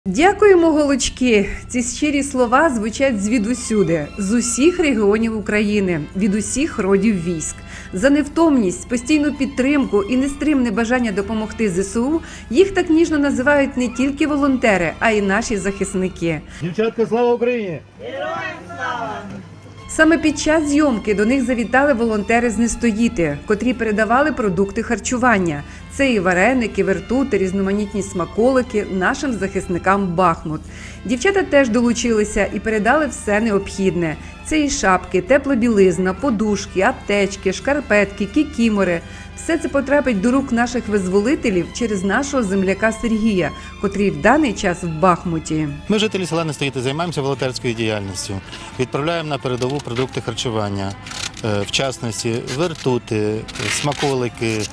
Дякуємо, голочки! Ці щирі слова звучать звідусюди, з усіх регіонів України, від усіх родів військ. За невтомність, постійну підтримку і нестримне бажання допомогти ЗСУ їх так ніжно називають не тільки волонтери, а й наші захисники. Дівчатка, слава Україні! Героям слава! Саме під час зйомки до них завітали волонтери з «Не стоїти», котрі передавали продукти харчування. Це і вареники, вертути, різноманітні смаколики нашим захисникам Бахмут. Дівчата теж долучилися і передали все необхідне. Це і шапки, тепла білизна, подушки, аптечки, шкарпетки, кікімори. Все це потрапить до рук наших визволителів через нашого земляка Сергія, котрий в даний час в Бахмуті. Ми, жителі села «Не стоїти», займаємося волонтерською діяльністю. Відправляємо на передову продукти харчування, в частності вертути, смаколики,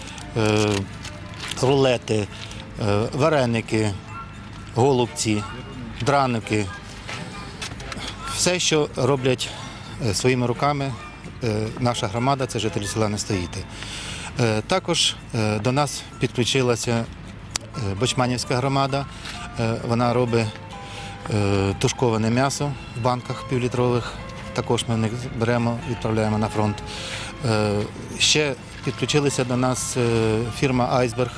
рулети, вареники, голубці, драники. Все, що роблять своїми руками наша громада, це жителі села «Не стоїти». Також до нас підключилася Бочманівська громада. Вона робить тушковане м'ясо в банках півлітрових. Також ми в них беремо, відправляємо на фронт. Ще підключилися до нас фірма «Айсберг»,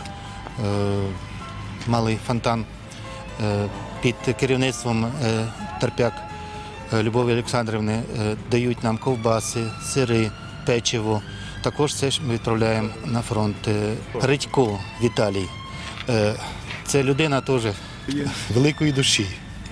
малий фонтан під керівництвом Терп'як Любові Олександрівни. Дають нам ковбаси, сири, печиво. Також це ж ми відправляємо на фронт. Редько Віталій. Це людина теж великої душі.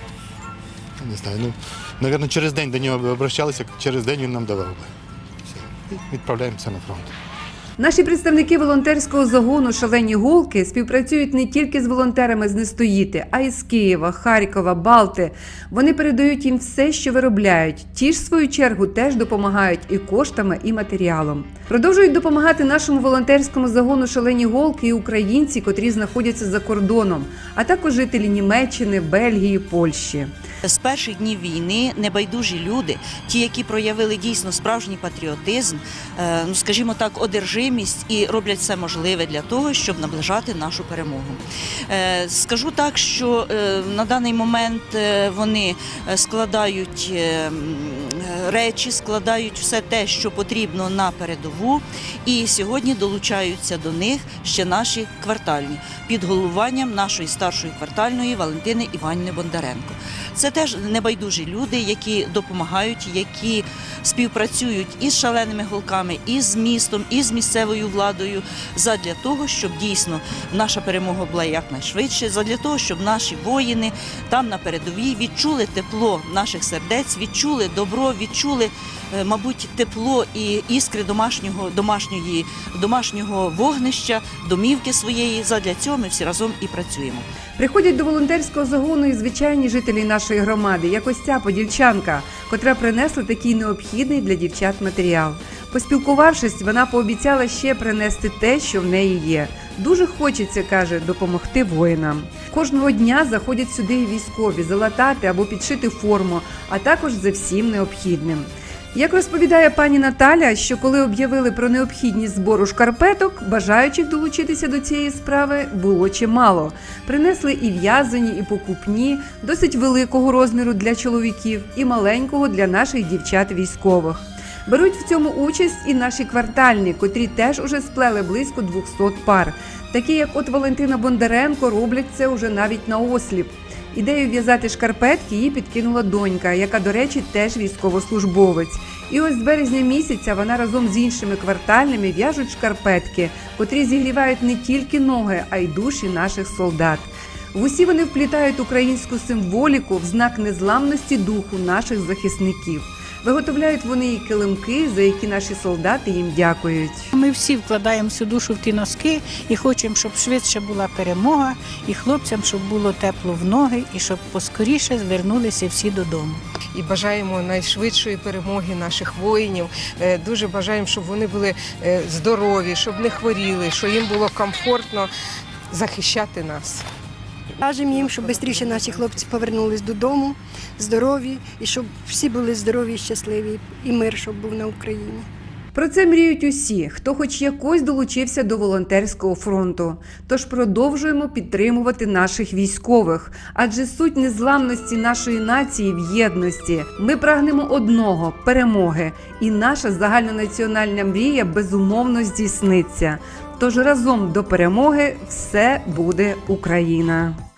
Не знаю, мабуть, через день до нього обращалися, через день він нам давав би. І відправляємося на фронт. Наші представники волонтерського загону «Шалені голки» співпрацюють не тільки з волонтерами з «Не стоїти», а й з Києва, Харкова, Балти. Вони передають їм все, що виробляють. Ті ж, в свою чергу, теж допомагають і коштами, і матеріалом. Продовжують допомагати нашому волонтерському загону «Шалені голки» і українці, котрі знаходяться за кордоном, а також жителі Німеччини, Бельгії, Польщі. З перших днів війни небайдужі люди, ті, які проявили дійсно справжній патріотизм, скажімо так, одержимість і роблять все можливе для того, щоб наближати нашу перемогу. Скажу так, що на даний момент вони складають речі, складають все те, що потрібно на передову, і сьогодні долучаються до них ще наші квартальні під головуванням нашої старшої квартальної Валентини Іванівни Бондаренко. Це теж небайдужі люди, які допомагають, які співпрацюють із «Шаленими голками», і з містом, і з місцевою владою задля того, щоб дійсно наша перемога була якнайшвидше, задля того, щоб наші воїни там на передовій відчули тепло наших сердець, відчули добро, відчули, мабуть, тепло і іскри домашнього вогнища, домівки своєї. Задля цього ми всі разом і працюємо. Приходять до волонтерського загону і звичайні жителі нашої громади, як ось ця подільчанка, котра принесла такий необхідний для дівчат матеріал. Поспілкувавшись, вона пообіцяла ще принести те, що в неї є. Дуже хочеться, каже, допомогти воїнам. Кожного дня заходять сюди і військові залатати або підшити форму, а також за всім необхідним. Як розповідає пані Наталя, що коли об'явили про необхідність збору шкарпеток, бажаючих долучитися до цієї справи було чимало. Принесли і в'язані, і покупні, досить великого розміру для чоловіків і маленького для наших дівчат-військових. Беруть в цьому участь і наші квартальні, котрі теж уже сплели близько 200 пар. Такі, як от Валентина Бондаренко, роблять це уже навіть наосліп. Ідею в'язати шкарпетки їй підкинула донька, яка, до речі, теж військовослужбовець. І ось з березня місяця вона разом з іншими квартальними в'яжуть шкарпетки, котрі зігрівають не тільки ноги, а й душі наших солдат. В усі вони вплітають українську символіку в знак незламності духу наших захисників. Виготовляють вони і килимки, за які наші солдати їм дякують. Ми всі вкладаємо всю душу в ті носки і хочемо, щоб швидше була перемога, і хлопцям, щоб було тепло в ноги, і щоб поскоріше звернулися всі додому. І бажаємо найшвидшої перемоги наших воїнів. Дуже бажаємо, щоб вони були здорові, щоб не хворіли, щоб їм було комфортно захищати нас. Кажемо їм, щоб швидше наші хлопці повернулись додому, здорові, і щоб всі були здорові і щасливі, і мир, щоб був на Україні. Про це мріють усі, хто хоч якось долучився до волонтерського фронту. Тож продовжуємо підтримувати наших військових, адже суть незламності нашої нації в єдності. Ми прагнемо одного – перемоги, і наша загальнонаціональна мрія безумовно здійсниться. Тож разом до перемоги все буде Україна!